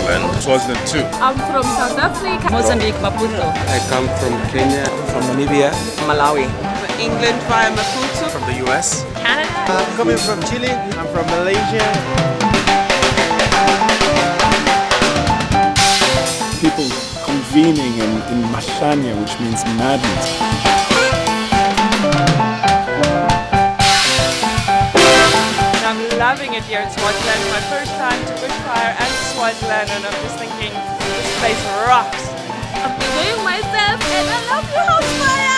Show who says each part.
Speaker 1: Swaziland. Swaziland too.
Speaker 2: I'm from South Africa.
Speaker 3: Mozambique, Maputo.
Speaker 4: I come from Kenya.
Speaker 5: From Namibia.
Speaker 3: Malawi.
Speaker 6: England via Maputo.
Speaker 1: From the US.
Speaker 2: Canada.
Speaker 5: I'm coming from Chile. I'm from Malaysia.
Speaker 7: People convening in Mashanya, which means madness.
Speaker 6: I'm loving it here in Swaziland. It's my first time to Bushfire and Swaziland, and I'm just thinking this place rocks.
Speaker 2: I'm enjoying myself and I love you, Bushfire!